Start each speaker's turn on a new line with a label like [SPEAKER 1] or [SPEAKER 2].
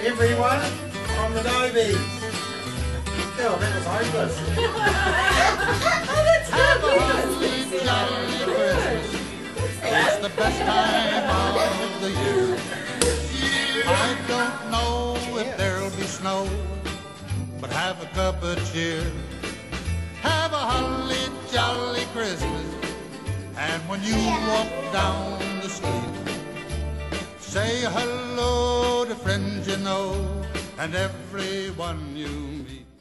[SPEAKER 1] Everyone from the Nobies. Oh, that was hopeless.
[SPEAKER 2] Have a holly jolly Christmas. It's the best time of the year. I don't know if there'll be snow, but have a cup of cheer. Have a holly jolly Christmas, and when you walk down the street, say hello to friends you know and everyone you meet.